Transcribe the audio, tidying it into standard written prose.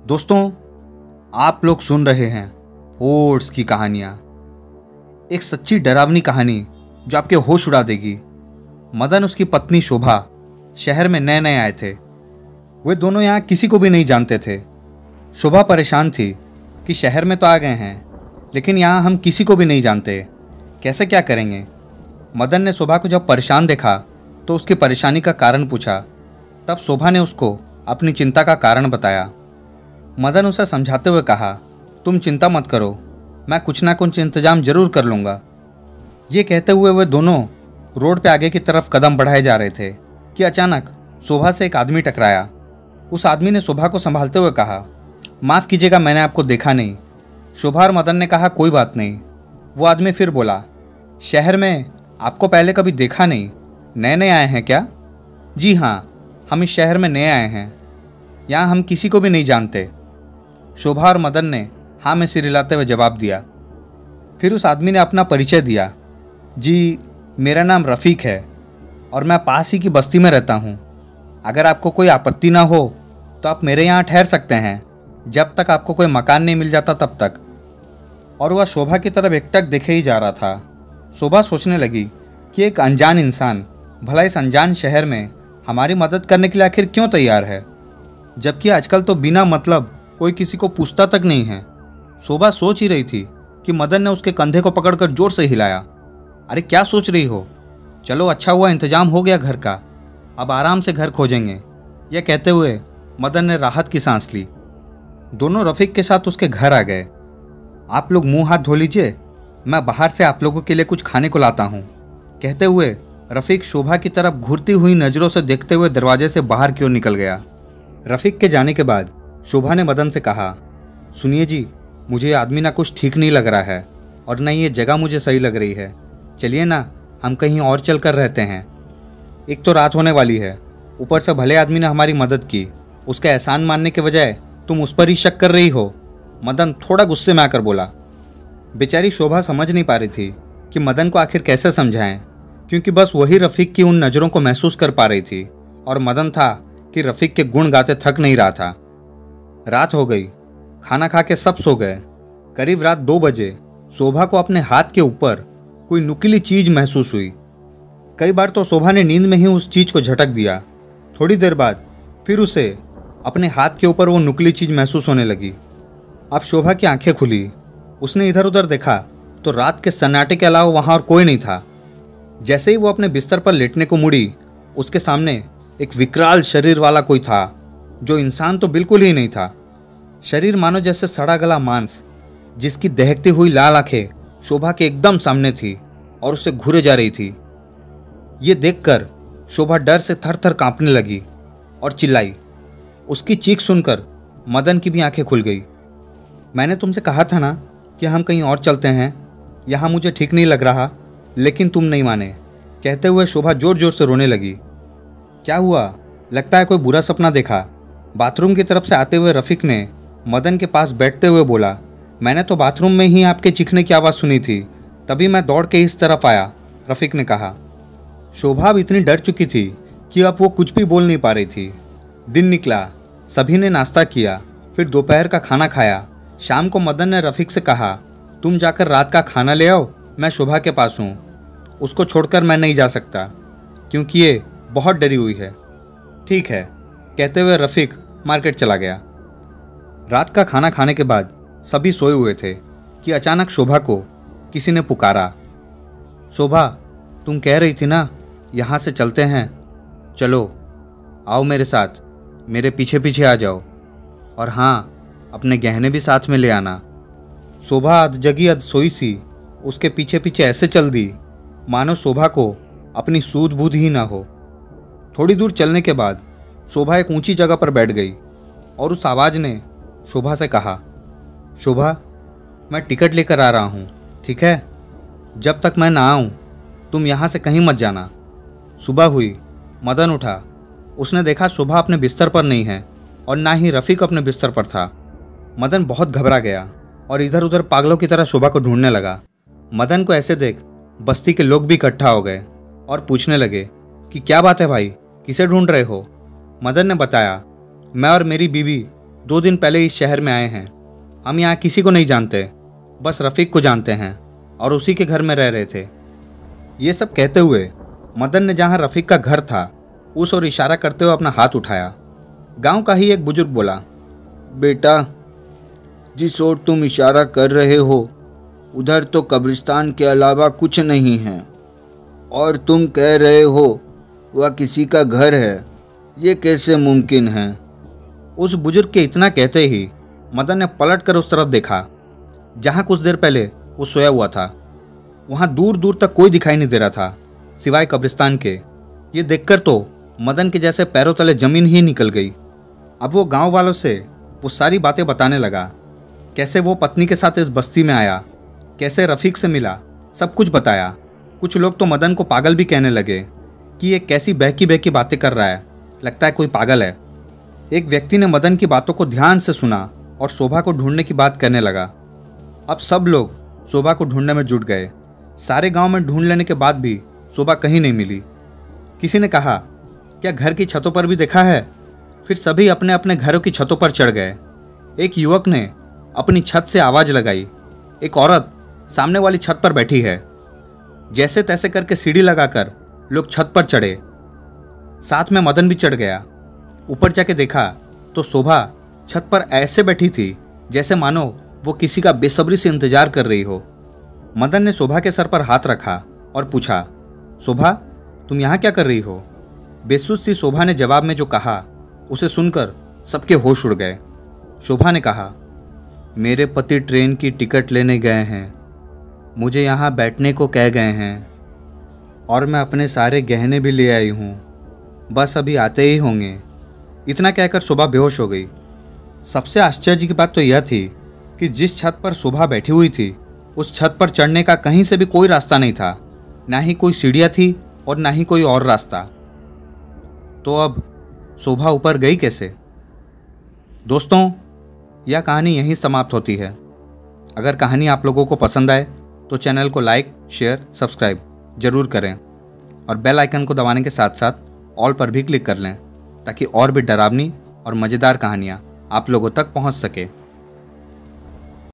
दोस्तों, आप लोग सुन रहे हैं ओट्स की कहानियाँ। एक सच्ची डरावनी कहानी जो आपके होश उड़ा देगी। मदन उसकी पत्नी शोभा शहर में नए नए आए थे। वे दोनों यहाँ किसी को भी नहीं जानते थे। शोभा परेशान थी कि शहर में तो आ गए हैं, लेकिन यहाँ हम किसी को भी नहीं जानते, कैसे क्या करेंगे। मदन ने शोभा को जब परेशान देखा तो उसकी परेशानी का कारण पूछा। तब शोभा ने उसको अपनी चिंता का कारण बताया। मदन उसे समझाते हुए कहा, तुम चिंता मत करो, मैं कुछ ना कुछ इंतजाम जरूर कर लूँगा। ये कहते हुए वे दोनों रोड पे आगे की तरफ कदम बढ़ाए जा रहे थे कि अचानक शोभा से एक आदमी टकराया। उस आदमी ने शोभा को संभालते हुए कहा, माफ़ कीजिएगा, मैंने आपको देखा नहीं। शोभा और मदन ने कहा, कोई बात नहीं। वो आदमी फिर बोला, शहर में आपको पहले कभी देखा नहीं, नए नए आए हैं क्या? जी हाँ, हम इस शहर में नए आए हैं, यहाँ हम किसी को भी नहीं जानते। शोभा और मदन ने हाँ में सिर हिलाते हुए जवाब दिया। फिर उस आदमी ने अपना परिचय दिया। जी, मेरा नाम रफ़ीक है और मैं पास ही की बस्ती में रहता हूँ। अगर आपको कोई आपत्ति ना हो तो आप मेरे यहाँ ठहर सकते हैं, जब तक आपको कोई मकान नहीं मिल जाता तब तक। और वह शोभा की तरफ एकटक देखे ही जा रहा था। शोभा सोचने लगी कि एक अनजान इंसान भला इस अनजान शहर में हमारी मदद करने के लिए आखिर क्यों तैयार है, जबकि आजकल तो बिना मतलब कोई किसी को पूछता तक नहीं है। शोभा सोच ही रही थी कि मदन ने उसके कंधे को पकड़कर जोर से हिलाया। अरे क्या सोच रही हो, चलो अच्छा हुआ इंतजाम हो गया घर का, अब आराम से घर खोजेंगे। यह कहते हुए मदन ने राहत की सांस ली। दोनों रफ़ीक के साथ उसके घर आ गए। आप लोग मुंह हाथ धो लीजिए, मैं बाहर से आप लोगों के लिए कुछ खाने को लाता हूँ। कहते हुए रफ़ीक शोभा की तरफ घूरती हुई नज़रों से देखते हुए दरवाजे से बाहर की ओर निकल गया। रफ़ीक के जाने के बाद शोभा ने मदन से कहा, सुनिए जी, मुझे आदमी ना कुछ ठीक नहीं लग रहा है और न ये जगह मुझे सही लग रही है। चलिए ना, हम कहीं और चल कर रहते हैं। एक तो रात होने वाली है, ऊपर से भले आदमी ने हमारी मदद की, उसका एहसान मानने के बजाय तुम उस पर ही शक कर रही हो। मदन थोड़ा गुस्से में आकर बोला। बेचारी शोभा समझ नहीं पा रही थी कि मदन को आखिर कैसे समझाएं, क्योंकि बस वही रफ़ीक की उन नज़रों को महसूस कर पा रही थी और मदन था कि रफ़ीक के गुण गाते थक नहीं रहा था। रात हो गई, खाना खा के सब सो गए। करीब रात 2 बजे शोभा को अपने हाथ के ऊपर कोई नुकीली चीज महसूस हुई। कई बार तो शोभा ने नींद में ही उस चीज को झटक दिया। थोड़ी देर बाद फिर उसे अपने हाथ के ऊपर वो नुकीली चीज महसूस होने लगी। अब शोभा की आंखें खुली। उसने इधर उधर देखा तो रात के सन्नाटे के अलावा वहां और कोई नहीं था। जैसे ही वो अपने बिस्तर पर लेटने को मुड़ी, उसके सामने एक विकराल शरीर वाला कोई था, जो इंसान तो बिल्कुल ही नहीं था। शरीर मानो जैसे सड़ा गला मांस, जिसकी दहकती हुई लाल आंखें शोभा के एकदम सामने थी और उसे घूरे जा रही थी। ये देखकर शोभा डर से थर थर कांपने लगी और चिल्लाई। उसकी चीख सुनकर मदन की भी आंखें खुल गई। मैंने तुमसे कहा था ना कि हम कहीं और चलते हैं, यहाँ मुझे ठीक नहीं लग रहा, लेकिन तुम नहीं माने। कहते हुए शोभा जोर जोर से रोने लगी। क्या हुआ, लगता है कोई बुरा सपना देखा? बाथरूम की तरफ से आते हुए रफ़ीक ने मदन के पास बैठते हुए बोला, मैंने तो बाथरूम में ही आपके चीखने की आवाज़ सुनी थी, तभी मैं दौड़ के इस तरफ आया, रफ़ीक ने कहा। शोभा अब इतनी डर चुकी थी कि अब वो कुछ भी बोल नहीं पा रही थी। दिन निकला, सभी ने नाश्ता किया, फिर दोपहर का खाना खाया। शाम को मदन ने रफ़ीक से कहा, तुम जाकर रात का खाना ले आओ, मैं शोभा के पास हूँ, उसको छोड़कर मैं नहीं जा सकता क्योंकि ये बहुत डरी हुई है। ठीक है, कहते हुए रफ़ीक मार्केट चला गया। रात का खाना खाने के बाद सभी सोए हुए थे कि अचानक शोभा को किसी ने पुकारा। शोभा, तुम कह रही थी ना यहाँ से चलते हैं, चलो आओ मेरे साथ, मेरे पीछे पीछे आ जाओ, और हाँ, अपने गहने भी साथ में ले आना। शोभा अध जगी अध सोई सी उसके पीछे पीछे ऐसे चल दी मानो शोभा को अपनी सूझ बूझ ही ना हो। थोड़ी दूर चलने के बाद शोभा एक ऊंची जगह पर बैठ गई और उस आवाज़ ने शोभा से कहा, शोभा, मैं टिकट लेकर आ रहा हूँ, ठीक है? जब तक मैं ना आऊँ तुम यहाँ से कहीं मत जाना। सुबह हुई, मदन उठा। उसने देखा शोभा अपने बिस्तर पर नहीं है और ना ही रफ़ीक अपने बिस्तर पर था। मदन बहुत घबरा गया और इधर उधर पागलों की तरह शोभा को ढूंढने लगा। मदन को ऐसे देख बस्ती के लोग भी इकट्ठा हो गए और पूछने लगे कि क्या बात है भाई, किसे ढूंढ रहे हो? मदन ने बताया, मैं और मेरी बीवी 2 दिन पहले इस शहर में आए हैं। हम यहाँ किसी को नहीं जानते, बस रफ़ीक को जानते हैं और उसी के घर में रह रहे थे। ये सब कहते हुए मदन ने जहाँ रफ़ीक का घर था उस ओर इशारा करते हुए अपना हाथ उठाया। गांव का ही एक बुजुर्ग बोला, बेटा, जिस ओर तुम इशारा कर रहे हो उधर तो कब्रिस्तान के अलावा कुछ नहीं है, और तुम कह रहे हो वह किसी का घर है, ये कैसे मुमकिन है? उस बुजुर्ग के इतना कहते ही मदन ने पलट कर उस तरफ देखा जहाँ कुछ देर पहले वो सोया हुआ था। वहाँ दूर दूर तक कोई दिखाई नहीं दे रहा था सिवाय कब्रिस्तान के। ये देखकर तो मदन के जैसे पैरों तले जमीन ही निकल गई। अब वो गांव वालों से वो सारी बातें बताने लगा, कैसे वो पत्नी के साथ इस बस्ती में आया, कैसे रफ़ीक से मिला, सब कुछ बताया। कुछ लोग तो मदन को पागल भी कहने लगे कि ये कैसी बहकी बहकी बातें कर रहा है, लगता है कोई पागल है। एक व्यक्ति ने मदन की बातों को ध्यान से सुना और शोभा को ढूंढने की बात करने लगा। अब सब लोग शोभा को ढूंढने में जुट गए। सारे गांव में ढूंढ लेने के बाद भी शोभा कहीं नहीं मिली। किसी ने कहा, क्या घर की छतों पर भी देखा है? फिर सभी अपने अपने घरों की छतों पर चढ़ गए। एक युवक ने अपनी छत से आवाज़ लगाई, एक औरत सामने वाली छत पर बैठी है। जैसे तैसे करके सीढ़ी लगाकर लोग छत पर चढ़े। साथ में मदन भी चढ़ गया। ऊपर जाके देखा तो शोभा छत पर ऐसे बैठी थी जैसे मानो वो किसी का बेसब्री से इंतजार कर रही हो। मदन ने शोभा के सर पर हाथ रखा और पूछा, शोभा, तुम यहाँ क्या कर रही हो? बेसुध सी शोभा ने जवाब में जो कहा उसे सुनकर सबके होश उड़ गए। शोभा ने कहा, मेरे पति ट्रेन की टिकट लेने गए हैं, मुझे यहाँ बैठने को कह गए हैं और मैं अपने सारे गहने भी ले आई हूँ, बस अभी आते ही होंगे। इतना कहकर शोभा बेहोश हो गई। सबसे आश्चर्य की बात तो यह थी कि जिस छत पर शोभा बैठी हुई थी उस छत पर चढ़ने का कहीं से भी कोई रास्ता नहीं था, ना ही कोई सीढ़ियाँ थी और ना ही कोई और रास्ता। तो अब शोभा ऊपर गई कैसे? दोस्तों, यह कहानी यहीं समाप्त होती है। अगर कहानी आप लोगों को पसंद आए तो चैनल को लाइक, शेयर, सब्सक्राइब जरूर करें और बेल आइकन को दबाने के साथ साथ ऑल पर भी क्लिक कर लें ताकि और भी डरावनी और मज़ेदार कहानियाँ आप लोगों तक पहुँच सके।